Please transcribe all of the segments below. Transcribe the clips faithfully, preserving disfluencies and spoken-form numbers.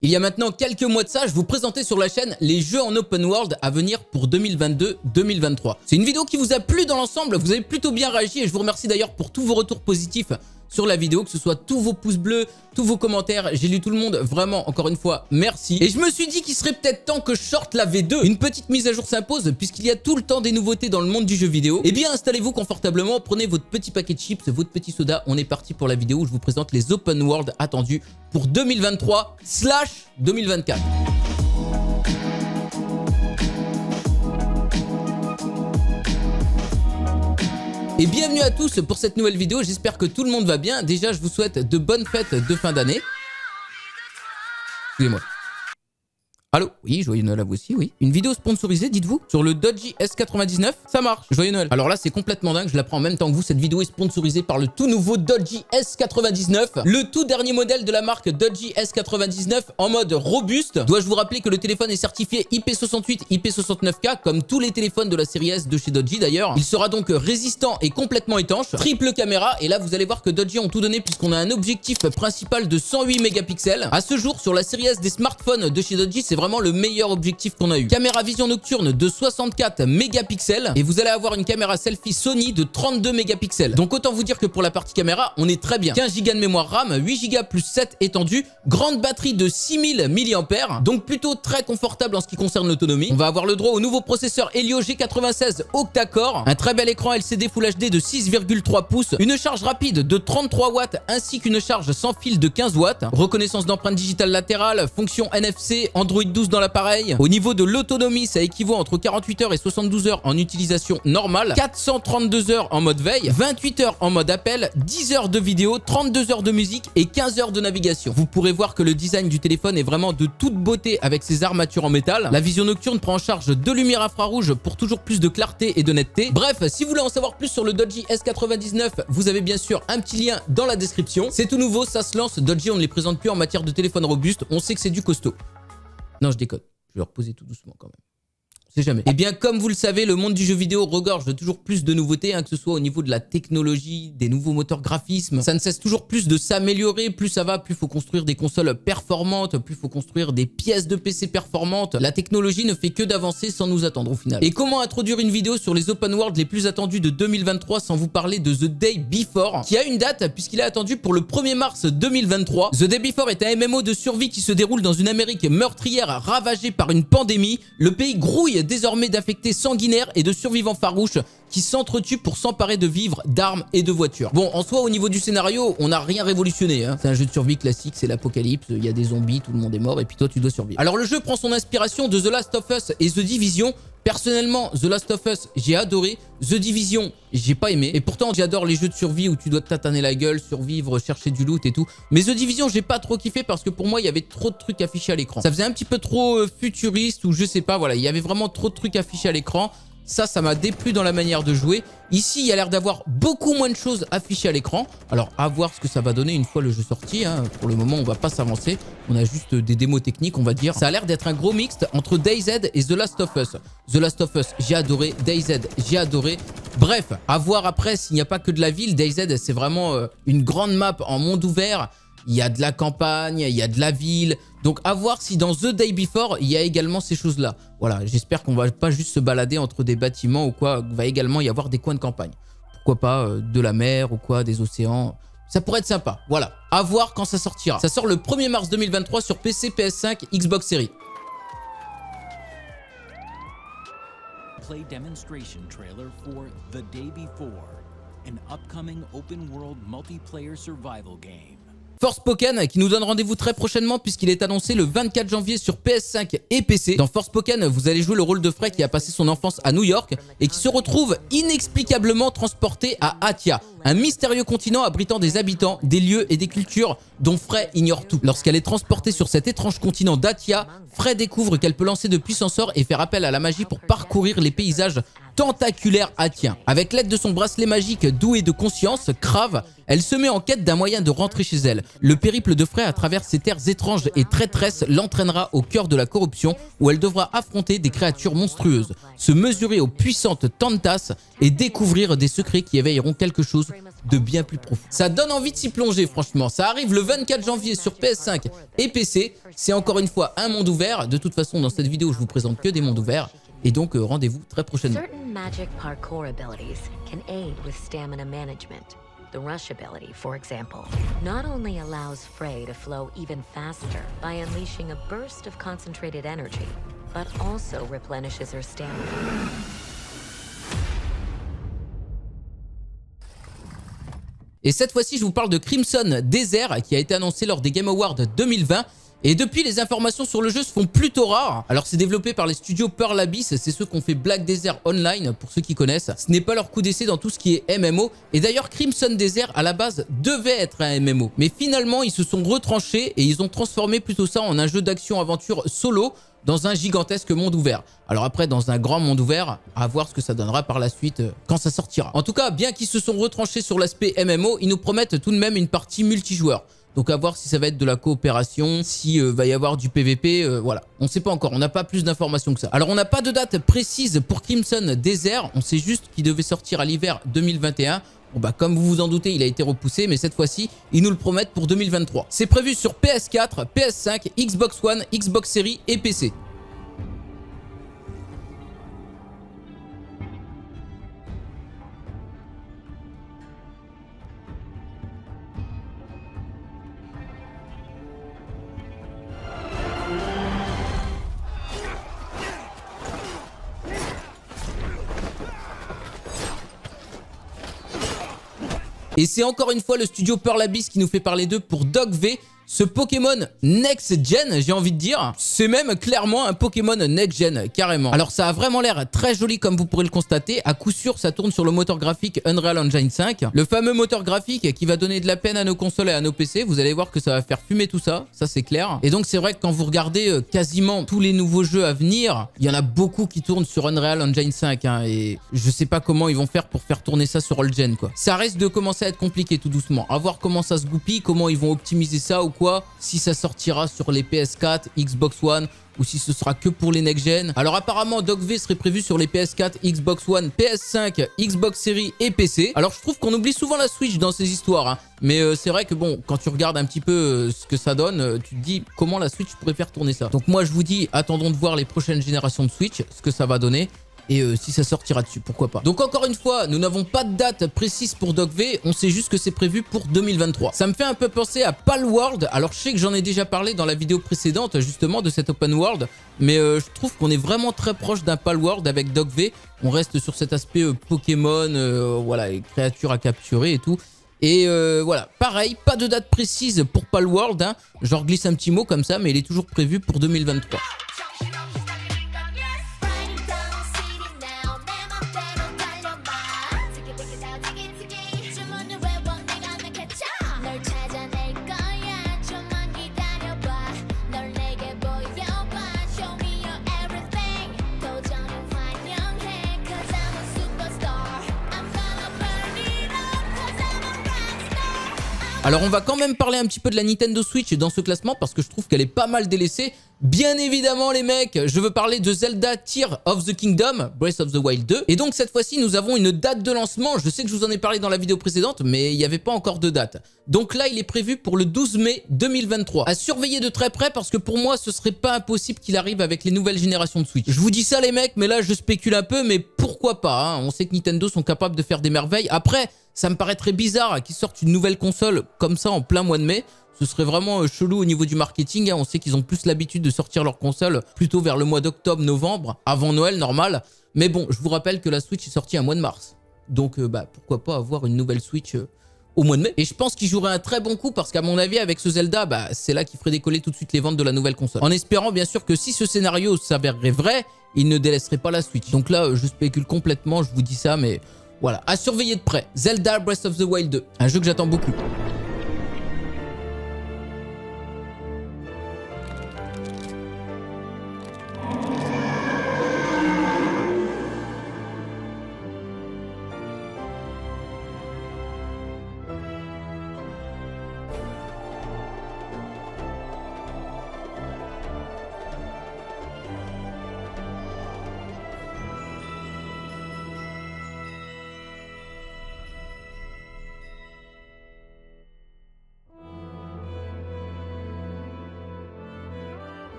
Il y a maintenant quelques mois de ça, je vous présentais sur la chaîne les jeux en open world à venir pour deux mille vingt-deux deux mille vingt-trois. C'est une vidéo qui vous a plu dans l'ensemble, vous avez plutôt bien réagi et je vous remercie d'ailleurs pour tous vos retours positifs sur la vidéo, que ce soit tous vos pouces bleus, tous vos commentaires. J'ai lu tout le monde, vraiment, encore une fois, merci. Et je me suis dit qu'il serait peut-être temps que je sorte la V deux. Une petite mise à jour s'impose, puisqu'il y a tout le temps des nouveautés dans le monde du jeu vidéo. Eh bien, installez-vous confortablement, prenez votre petit paquet de chips, votre petit soda. On est parti pour la vidéo où je vous présente les open world attendus pour deux mille vingt-trois slash deux mille vingt-quatre. Et bienvenue à tous pour cette nouvelle vidéo, j'espère que tout le monde va bien. Déjà, je vous souhaite de bonnes fêtes de fin d'année. Excusez-moi. Allô? Oui, joyeux Noël à vous aussi, oui. Une vidéo sponsorisée, dites-vous, sur le Dodge S quatre-vingt-dix-neuf. Ça marche, joyeux Noël. Alors là, c'est complètement dingue, je la prends en même temps que vous. Cette vidéo est sponsorisée par le tout nouveau Dodge S quatre-vingt-dix-neuf. Le tout dernier modèle de la marque Dodge S quatre-vingt-dix-neuf en mode robuste. Dois-je vous rappeler que le téléphone est certifié I P soixante-huit, I P soixante-neuf K, comme tous les téléphones de la série S de chez Dodge d'ailleurs. Il sera donc résistant et complètement étanche. Triple caméra, et là, vous allez voir que Dodge ont tout donné puisqu'on a un objectif principal de cent huit mégapixels. À ce jour, sur la série S des smartphones de chez Dodge, c'est vraiment le meilleur objectif qu'on a eu. Caméra vision nocturne de soixante-quatre mégapixels et vous allez avoir une caméra selfie Sony de trente-deux mégapixels. Donc autant vous dire que pour la partie caméra, on est très bien. quinze gigas de mémoire RAM, huit gigas plus sept étendue, grande batterie de six mille milliampères, donc plutôt très confortable en ce qui concerne l'autonomie. On va avoir le droit au nouveau processeur Helio G quatre-vingt-seize octa-core, un très bel écran L C D Full H D de six virgule trois pouces, une charge rapide de trente-trois watts ainsi qu'une charge sans fil de quinze watts, reconnaissance d'empreinte digitale latérale, fonction N F C, Android douze dans l'appareil. Au niveau de l'autonomie, ça équivaut entre quarante-huit heures et soixante-douze heures en utilisation normale, quatre cent trente-deux heures en mode veille, vingt-huit heures en mode appel, dix heures de vidéo, trente-deux heures de musique et quinze heures de navigation. Vous pourrez voir que le design du téléphone est vraiment de toute beauté avec ses armatures en métal. La vision nocturne prend en charge deux lumières infrarouges pour toujours plus de clarté et d'honnêteté. Bref, si vous voulez en savoir plus sur le Dodge S quatre-vingt-dix-neuf, vous avez bien sûr un petit lien dans la description. C'est tout nouveau, ça se lance. Dodge, on ne les présente plus en matière de téléphone robuste. On sait que c'est du costaud. Non, je déconne. Je vais reposer tout doucement quand même. On sait jamais. Et bien, comme vous le savez, le monde du jeu vidéo regorge de toujours plus de nouveautés, hein, que ce soit au niveau de la technologie, des nouveaux moteurs graphismes. Ça ne cesse toujours plus de s'améliorer. Plus ça va, plus il faut construire des consoles performantes, plus il faut construire des pièces de P C performantes. La technologie ne fait que d'avancer sans nous attendre au final. Et comment introduire une vidéo sur les open world les plus attendus de deux mille vingt-trois sans vous parler de The Day Before, qui a une date puisqu'il est attendu pour le premier mars deux mille vingt-trois. The Day Before est un M M O de survie qui se déroule dans une Amérique meurtrière ravagée par une pandémie. Le pays grouille désormais d'affectés sanguinaires et de survivants farouches qui s'entretuent pour s'emparer de vivres, d'armes et de voitures. Bon, en soi, au niveau du scénario, on n'a rien révolutionné, hein. C'est un jeu de survie classique, c'est l'apocalypse, il y a des zombies, tout le monde est mort et puis toi, tu dois survivre. Alors le jeu prend son inspiration de The Last of Us et The Division. Personnellement, The Last of Us, j'ai adoré. The Division, j'ai pas aimé. Et pourtant, j'adore les jeux de survie où tu dois te tataner la gueule, survivre, chercher du loot et tout. Mais The Division, j'ai pas trop kiffé parce que pour moi, il y avait trop de trucs affichés à l'écran. Ça faisait un petit peu trop euh, futuriste ou je sais pas, voilà. Il y avait vraiment trop de trucs affichés à l'écran. Ça, ça m'a déplu dans la manière de jouer. Ici, il y a l'air d'avoir beaucoup moins de choses affichées à l'écran. Alors, à voir ce que ça va donner une fois le jeu sorti, hein. Pour le moment, on va pas s'avancer. On a juste des démos techniques, on va dire. Ça a l'air d'être un gros mixte entre DayZ et The Last of Us. The Last of Us, j'ai adoré. DayZ, j'ai adoré. Bref, à voir après s'il n'y a pas que de la ville. DayZ, c'est vraiment euh, une grande map en monde ouvert. Il y a de la campagne, il y a de la ville. Donc, à voir si dans The Day Before, il y a également ces choses-là. Voilà, j'espère qu'on va pas juste se balader entre des bâtiments ou quoi. Il va également y avoir des coins de campagne. Pourquoi pas euh, de la mer ou quoi, des océans. Ça pourrait être sympa. Voilà, à voir quand ça sortira. Ça sort le premier mars deux mille vingt-trois sur P C, P S cinq, Xbox Series. Play demonstration trailer for The Day Before, an upcoming open world multiplayer survival game. Forspoken qui nous donne rendez-vous très prochainement puisqu'il est annoncé le vingt-quatre janvier sur P S cinq et P C. Dans Forspoken, vous allez jouer le rôle de Frey qui a passé son enfance à New York et qui se retrouve inexplicablement transporté à Athia, un mystérieux continent abritant des habitants, des lieux et des cultures dont Frey ignore tout. Lorsqu'elle est transportée sur cet étrange continent d'Athia, Frey découvre qu'elle peut lancer de puissants sorts et faire appel à la magie pour parcourir les paysages tentaculaire Athien. Avec l'aide de son bracelet magique doué de conscience, Crave, elle se met en quête d'un moyen de rentrer chez elle. Le périple de Frey à travers ces terres étranges et traîtresses l'entraînera au cœur de la corruption où elle devra affronter des créatures monstrueuses, se mesurer aux puissantes Tantas et découvrir des secrets qui éveilleront quelque chose de bien plus profond. Ça donne envie de s'y plonger, franchement. Ça arrive le vingt-quatre janvier sur P S cinq et P C. C'est encore une fois un monde ouvert. De toute façon, dans cette vidéo, je vous présente que des mondes ouverts. Et donc, euh, rendez-vous très prochainement. Certain magic parkour abilities can aid with stamina management. The rush ability, for example, not only allows Frey to flow even faster by unleashing a burst of concentrated energy, but also replenishes her stamina. Et cette fois-ci, je vous parle de Crimson Desert qui a été annoncé lors des Game Awards deux mille vingt. Et depuis, les informations sur le jeu se font plutôt rares. Alors, c'est développé par les studios Pearl Abyss. C'est ceux qui ont fait Black Desert Online, pour ceux qui connaissent. Ce n'est pas leur coup d'essai dans tout ce qui est M M O. Et d'ailleurs, Crimson Desert, à la base, devait être un M M O. Mais finalement, ils se sont retranchés et ils ont transformé plutôt ça en un jeu d'action-aventure solo dans un gigantesque monde ouvert. Alors après, dans un grand monde ouvert, à voir ce que ça donnera par la suite euh, quand ça sortira. En tout cas, bien qu'ils se sont retranchés sur l'aspect M M O, ils nous promettent tout de même une partie multijoueur. Donc à voir si ça va être de la coopération, si euh, va y avoir du P V P, euh, voilà. On ne sait pas encore, on n'a pas plus d'informations que ça. Alors on n'a pas de date précise pour Crimson Desert, on sait juste qu'il devait sortir à l'hiver deux mille vingt et un. Bon bah comme vous vous en doutez, il a été repoussé, mais cette fois-ci, ils nous le promettent pour deux mille vingt-trois. C'est prévu sur P S quatre, P S cinq, Xbox One, Xbox Series et P C. Et c'est encore une fois le studio Pearl Abyss qui nous fait parler d'eux pour Dog V. Ce Pokémon Next Gen, j'ai envie de dire, c'est même clairement un Pokémon Next Gen, carrément. Alors ça a vraiment l'air très joli comme vous pourrez le constater. À coup sûr, ça tourne sur le moteur graphique Unreal Engine cinq. Le fameux moteur graphique qui va donner de la peine à nos consoles et à nos P C. Vous allez voir que ça va faire fumer tout ça, ça c'est clair. Et donc c'est vrai que quand vous regardez quasiment tous les nouveaux jeux à venir, il y en a beaucoup qui tournent sur Unreal Engine cinq. Hein, et je sais pas comment ils vont faire pour faire tourner ça sur Old Gen, quoi. Ça risque de commencer à être compliqué tout doucement. À voir comment ça se goupille, comment ils vont optimiser ça ou quoi. Si ça sortira sur les P S quatre, Xbox One ou si ce sera que pour les next-gen. Alors apparemment Dog V serait prévu sur les P S quatre, Xbox One, P S cinq, Xbox Series et P C. Alors je trouve qu'on oublie souvent la Switch dans ces histoires. Hein. Mais euh, c'est vrai que bon, quand tu regardes un petit peu euh, ce que ça donne, euh, tu te dis comment la Switch pourrait faire tourner ça. Donc moi je vous dis, attendons de voir les prochaines générations de Switch, ce que ça va donner. Et euh, si ça sortira dessus, pourquoi pas. Donc encore une fois, nous n'avons pas de date précise pour Dog V, on sait juste que c'est prévu pour deux mille vingt-trois. Ça me fait un peu penser à Palworld. Alors je sais que j'en ai déjà parlé dans la vidéo précédente justement de cet open world, mais euh, je trouve qu'on est vraiment très proche d'un Palworld avec Dog V. On reste sur cet aspect euh, Pokémon, euh, voilà, et créatures à capturer et tout. Et euh, voilà, pareil, pas de date précise pour Palworld, hein. Genre glisse un petit mot comme ça, mais il est toujours prévu pour deux mille vingt-trois. Alors on va quand même parler un petit peu de la Nintendo Switch dans ce classement parce que je trouve qu'elle est pas mal délaissée. Bien évidemment les mecs, je veux parler de Zelda Tears of the Kingdom, Breath of the Wild deux. Et donc cette fois-ci nous avons une date de lancement. Je sais que je vous en ai parlé dans la vidéo précédente, mais il n'y avait pas encore de date. Donc là il est prévu pour le douze mai deux mille vingt-trois. À surveiller de très près parce que pour moi ce serait pas impossible qu'il arrive avec les nouvelles générations de Switch. Je vous dis ça les mecs, mais là je spécule un peu, mais pourquoi pas, hein. On sait que Nintendo sont capables de faire des merveilles. Après, ça me paraît très bizarre qu'ils sortent une nouvelle console comme ça en plein mois de mai. Ce serait vraiment chelou au niveau du marketing. Hein. On sait qu'ils ont plus l'habitude de sortir leur console plutôt vers le mois d'octobre, novembre, avant Noël normal. Mais bon, je vous rappelle que la Switch est sortie un mois de mars. Donc euh, bah, pourquoi pas avoir une nouvelle Switch euh, au mois de mai. Et je pense qu'il jouerait un très bon coup parce qu'à mon avis, avec ce Zelda, bah, c'est là qu'il ferait décoller tout de suite les ventes de la nouvelle console. En espérant bien sûr que si ce scénario s'avérerait vrai, il ne délaisserait pas la Switch. Donc là, je spécule complètement, je vous dis ça, mais... Voilà, à surveiller de près. Zelda Breath of the Wild deux, un jeu que j'attends beaucoup.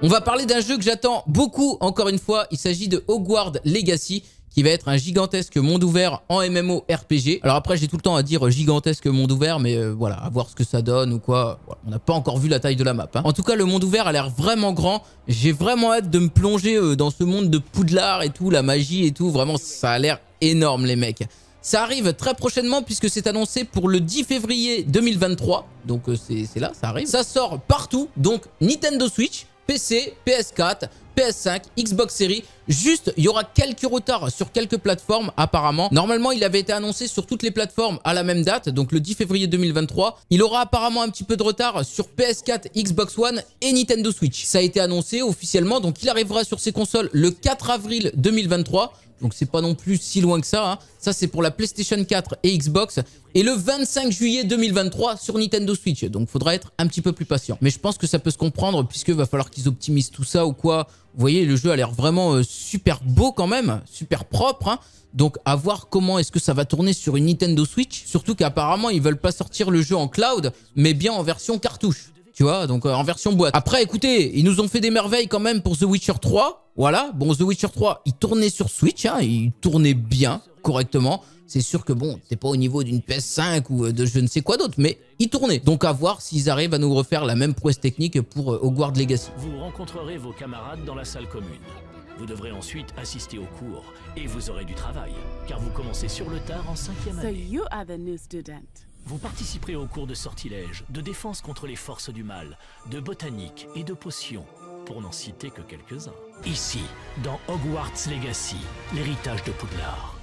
On va parler d'un jeu que j'attends beaucoup, encore une fois. Il s'agit de Hogwarts Legacy, qui va être un gigantesque monde ouvert en M M O R P G. Alors après, j'ai tout le temps à dire gigantesque monde ouvert, mais euh, voilà, à voir ce que ça donne ou quoi. Voilà, on n'a pas encore vu la taille de la map. Hein. En tout cas, le monde ouvert a l'air vraiment grand. J'ai vraiment hâte de me plonger euh, dans ce monde de Poudlard et tout, la magie et tout. Vraiment, ça a l'air énorme, les mecs. Ça arrive très prochainement puisque c'est annoncé pour le dix février deux mille vingt-trois. Donc euh, c'est là, ça arrive. Ça sort partout, donc Nintendo Switch, P C, P S quatre, P S cinq, Xbox Series. Juste, il y aura quelques retards sur quelques plateformes apparemment. Normalement, il avait été annoncé sur toutes les plateformes à la même date, donc le dix février deux mille vingt-trois. Il aura apparemment un petit peu de retard sur P S quatre, Xbox One et Nintendo Switch. Ça a été annoncé officiellement, donc il arrivera sur ces consoles le quatre avril deux mille vingt-trois. Donc c'est pas non plus si loin que ça. Hein. Ça c'est pour la PlayStation quatre et Xbox. Et le vingt-cinq juillet deux mille vingt-trois sur Nintendo Switch. Donc faudra être un petit peu plus patient. Mais je pense que ça peut se comprendre puisque va falloir qu'ils optimisent tout ça ou quoi. Vous voyez, le jeu a l'air vraiment euh, super beau quand même. Super propre. Hein. Donc à voir comment est-ce que ça va tourner sur une Nintendo Switch. Surtout qu'apparemment ils veulent pas sortir le jeu en cloud, mais bien en version cartouche. Tu vois, donc euh, en version boîte. Après, écoutez, ils nous ont fait des merveilles quand même pour The Witcher trois. Voilà, bon, The Witcher trois, il tournait sur Switch, hein, il tournait bien, correctement. C'est sûr que bon, c'est pas au niveau d'une P S cinq ou de je ne sais quoi d'autre, mais il tournait. Donc à voir s'ils arrivent à nous refaire la même prouesse technique pour euh, Hogwarts Legacy. Vous rencontrerez vos camarades dans la salle commune. Vous devrez ensuite assister au cours et vous aurez du travail, car vous commencez sur le tard en cinquième So année. you are the new student. Vous participerez aux cours de sortilège, de défense contre les forces du mal, de botanique et de potions, pour n'en citer que quelques-uns. Ici, dans Hogwarts Legacy, l'héritage de Poudlard.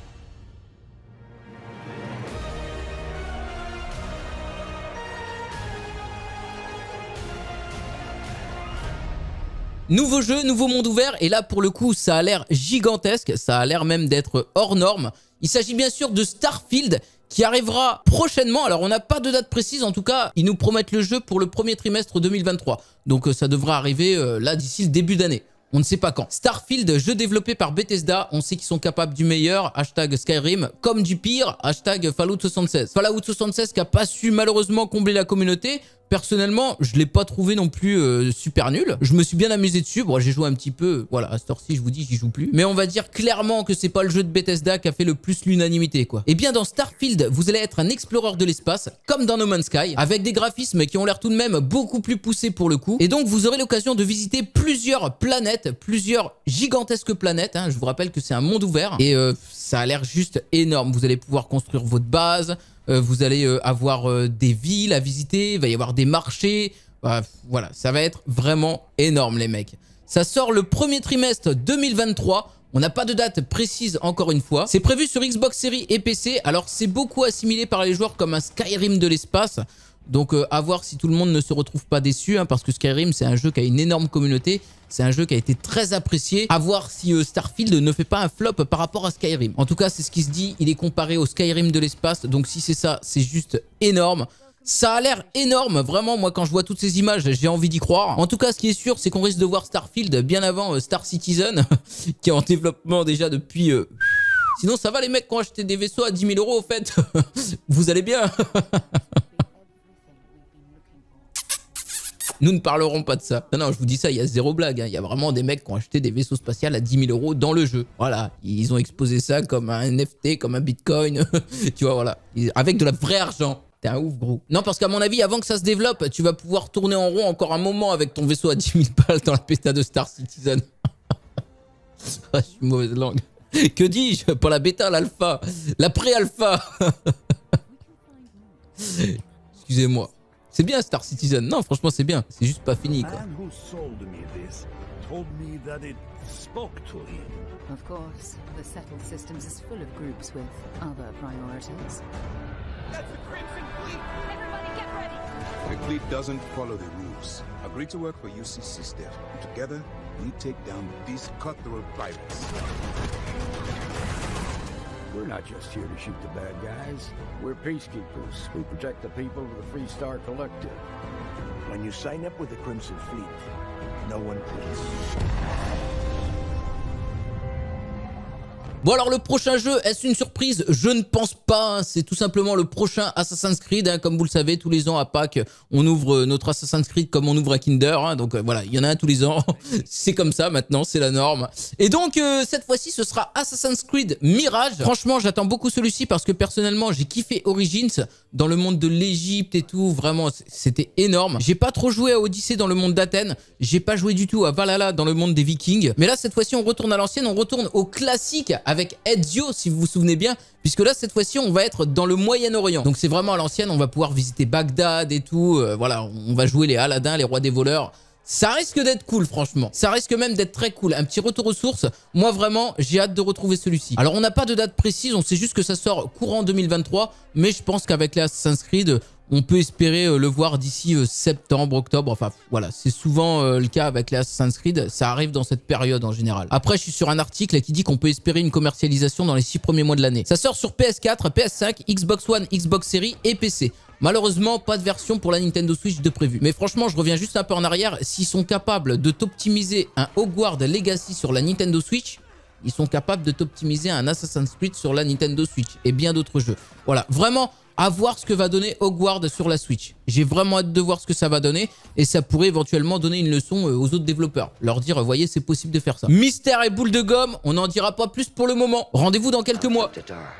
Nouveau jeu, nouveau monde ouvert, et là pour le coup ça a l'air gigantesque, ça a l'air même d'être hors norme. Il s'agit bien sûr de Starfield qui arrivera prochainement. Alors on n'a pas de date précise, en tout cas ils nous promettent le jeu pour le premier trimestre deux mille vingt-trois. Donc euh, ça devrait arriver euh, là d'ici le début d'année. On ne sait pas quand. Starfield, jeu développé par Bethesda, on sait qu'ils sont capables du meilleur, hashtag Skyrim, comme du pire, hashtag Fallout soixante-seize. Fallout soixante-seize qui n'a pas su malheureusement combler la communauté. Personnellement, je ne l'ai pas trouvé non plus euh, super nul. Je me suis bien amusé dessus. Bon, j'ai joué un petit peu. Voilà, à cette heure-ci, je vous dis, j'y joue plus. Mais on va dire clairement que c'est pas le jeu de Bethesda qui a fait le plus l'unanimité, quoi. Et bien, dans Starfield, vous allez être un explorateur de l'espace, comme dans No Man's Sky, avec des graphismes qui ont l'air tout de même beaucoup plus poussés pour le coup. Et donc, vous aurez l'occasion de visiter plusieurs planètes, plusieurs gigantesques planètes. Hein. Je vous rappelle que c'est un monde ouvert. Et euh, ça a l'air juste énorme. Vous allez pouvoir construire votre base. Euh, vous allez euh, avoir euh, des villes à visiter, il va y avoir des marchés. Euh, voilà, ça va être vraiment énorme, les mecs. Ça sort le premier trimestre deux mille vingt-trois. On n'a pas de date précise encore une fois. C'est prévu sur Xbox Series et P C. Alors, c'est beaucoup assimilé par les joueurs comme un Skyrim de l'espace. Donc, euh, à voir si tout le monde ne se retrouve pas déçu. Hein, parce que Skyrim, c'est un jeu qui a une énorme communauté. C'est un jeu qui a été très apprécié. À voir si euh, Starfield ne fait pas un flop par rapport à Skyrim. En tout cas, c'est ce qui se dit. Il est comparé au Skyrim de l'espace. Donc, si c'est ça, c'est juste énorme. Ça a l'air énorme. Vraiment, moi, quand je vois toutes ces images, j'ai envie d'y croire. En tout cas, ce qui est sûr, c'est qu'on risque de voir Starfield bien avant euh, Star Citizen, qui est en développement déjà depuis... Euh... Sinon, ça va les mecs qui ont acheté des vaisseaux à dix mille euros, au fait. Vous allez bien. Nous ne parlerons pas de ça. Non, non, je vous dis ça, il y a zéro blague. Hein. Il y a vraiment des mecs qui ont acheté des vaisseaux spatials à dix mille euros dans le jeu. Voilà, ils ont exposé ça comme un N F T, comme un Bitcoin. Tu vois, voilà. Avec de la vraie argent. T'es un ouf, gros. Non, parce qu'à mon avis, avant que ça se développe, tu vas pouvoir tourner en rond encore un moment avec ton vaisseau à dix mille balles dans la bêta de Star Citizen. Ah, je suis mauvaise langue. Que dis-je? Pas la bêta, l'alpha. La pré-alpha. Excusez-moi. C'est bien Star Citizen. Non, franchement, c'est bien. C'est juste pas fini, quoi. Of course, the settled systems is full of groups with other priorities. That's the Crimson Fleet! Everybody get ready! The fleet doesn't follow the rules. Agree to work for U C C, Steph. Together, we take down these cutthroat pirates. We're not just here to shoot the bad guys. We're peacekeepers. We protect the people of the Free Star Collective. When you sign up with the Crimson Fleet, no one quits. Bon alors le prochain jeu, est-ce une surprise? Je ne pense pas, c'est tout simplement le prochain Assassin's Creed, hein. Comme vous le savez, tous les ans à Pâques, on ouvre notre Assassin's Creed comme on ouvre à Kinder, hein. Donc euh, voilà, il y en a un tous les ans, c'est comme ça maintenant, c'est la norme. Et donc euh, cette fois-ci, ce sera Assassin's Creed Mirage. Franchement, j'attends beaucoup celui-ci parce que personnellement, j'ai kiffé Origins dans le monde de l'Égypte et tout, vraiment, c'était énorme. J'ai pas trop joué à Odyssey dans le monde d'Athènes, j'ai pas joué du tout à Valhalla dans le monde des Vikings, mais là cette fois-ci, on retourne à l'ancienne, on retourne au classique avec Ezio, si vous vous souvenez bien, puisque là, cette fois-ci, on va être dans le Moyen-Orient. Donc, c'est vraiment à l'ancienne, on va pouvoir visiter Bagdad et tout. Euh, voilà, on va jouer les Aladdin, les rois des voleurs. Ça risque d'être cool, franchement. Ça risque même d'être très cool. Un petit retour aux sources. Moi, vraiment, j'ai hâte de retrouver celui-ci. Alors, on n'a pas de date précise. On sait juste que ça sort courant deux mille vingt-trois. Mais je pense qu'avec les Assassin's Creed, on peut espérer le voir d'ici septembre, octobre. Enfin, voilà, c'est souvent le cas avec les Assassin's Creed. Ça arrive dans cette période en général. Après, je suis sur un article qui dit qu'on peut espérer une commercialisation dans les six premiers mois de l'année. Ça sort sur P S quatre, P S cinq, Xbox One, Xbox Series et P C. Malheureusement, pas de version pour la Nintendo Switch de prévu. Mais franchement, je reviens juste un peu en arrière. S'ils sont capables de t'optimiser un Hogwarts Legacy sur la Nintendo Switch, ils sont capables de t'optimiser un Assassin's Creed sur la Nintendo Switch et bien d'autres jeux. Voilà, vraiment... à voir ce que va donner Hogwarts sur la Switch. J'ai vraiment hâte de voir ce que ça va donner et ça pourrait éventuellement donner une leçon aux autres développeurs. Leur dire, voyez, c'est possible de faire ça. Mystère et boule de gomme, on n'en dira pas plus pour le moment. Rendez-vous dans quelques mois.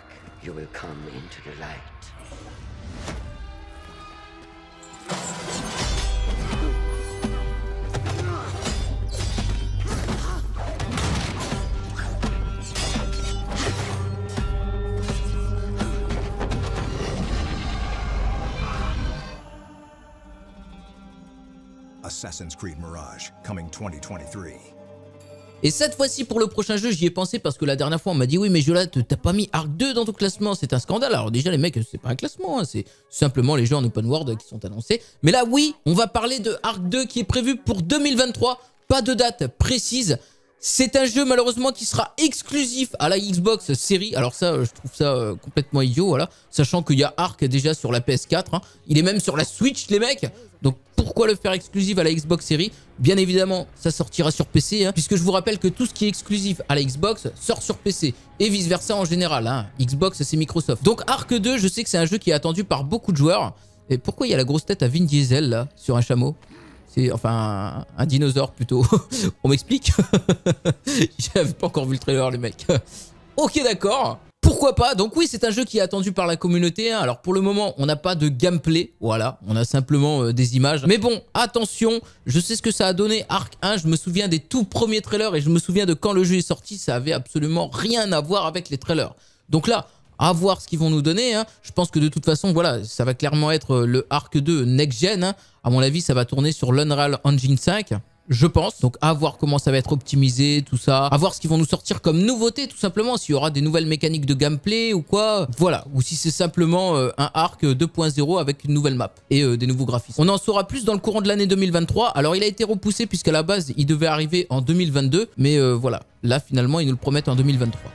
Assassin's Creed Mirage, coming twenty twenty-three. Et cette fois-ci, pour le prochain jeu, j'y ai pensé parce que la dernière fois, on m'a dit « Oui, mais Jolat, t'as pas mis Ark deux dans ton classement, c'est un scandale. » Alors déjà, les mecs, c'est pas un classement, hein, c'est simplement les jeux en open world qui sont annoncés. Mais là, oui, on va parler de Ark deux qui est prévu pour deux mille vingt-trois. Pas de date précise. C'est un jeu malheureusement qui sera exclusif à la Xbox Series. Alors ça, je trouve ça euh, complètement idiot, voilà. Sachant qu'il y a Ark déjà sur la P S quatre. Hein. Il est même sur la Switch, les mecs. Donc pourquoi le faire exclusif à la Xbox Series? Bien évidemment, ça sortira sur P C. Hein, puisque je vous rappelle que tout ce qui est exclusif à la Xbox sort sur P C. Et vice versa en général. Hein. Xbox, c'est Microsoft. Donc Ark deux, je sais que c'est un jeu qui est attendu par beaucoup de joueurs. Et pourquoi il y a la grosse tête à Vin Diesel là, sur un chameau? C'est enfin un, un dinosaure plutôt. On m'explique? J'avais pas encore vu le trailer, les mecs. Ok, d'accord. Pourquoi pas? Donc oui, c'est un jeu qui est attendu par la communauté. Alors pour le moment, on n'a pas de gameplay. Voilà, on a simplement euh, des images. Mais bon, attention, je sais ce que ça a donné. Ark un, je me souviens des tout premiers trailers et je me souviens de quand le jeu est sorti. Ça avait absolument rien à voir avec les trailers. Donc là... à voir ce qu'ils vont nous donner. Hein. Je pense que de toute façon, voilà, ça va clairement être le Ark deux Next Gen. Hein. À mon avis, ça va tourner sur l'Unreal Engine cinq. Je pense. Donc, à voir comment ça va être optimisé, tout ça. À voir ce qu'ils vont nous sortir comme nouveauté, tout simplement. S'il y aura des nouvelles mécaniques de gameplay ou quoi. Voilà. Ou si c'est simplement euh, un Ark deux point zéro avec une nouvelle map et euh, des nouveaux graphismes. On en saura plus dans le courant de l'année deux mille vingt-trois. Alors, il a été repoussé puisqu'à la base, il devait arriver en deux mille vingt-deux. Mais euh, voilà. Là, finalement, ils nous le promettent en deux mille vingt-trois.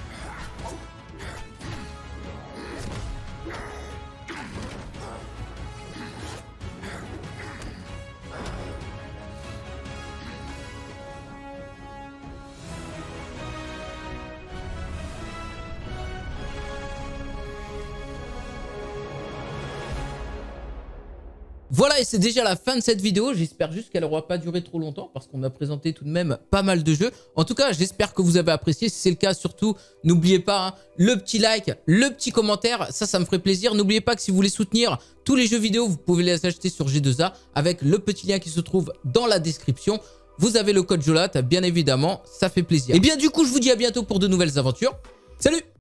Voilà, et c'est déjà la fin de cette vidéo. J'espère juste qu'elle n'aura pas duré trop longtemps parce qu'on m'a présenté tout de même pas mal de jeux. En tout cas, j'espère que vous avez apprécié. Si c'est le cas, surtout, n'oubliez pas hein, le petit like, le petit commentaire. Ça, ça me ferait plaisir. N'oubliez pas que si vous voulez soutenir tous les jeux vidéo, vous pouvez les acheter sur G deux A avec le petit lien qui se trouve dans la description. Vous avez le code Jolat, bien évidemment. Ça fait plaisir. Et bien, du coup, je vous dis à bientôt pour de nouvelles aventures. Salut!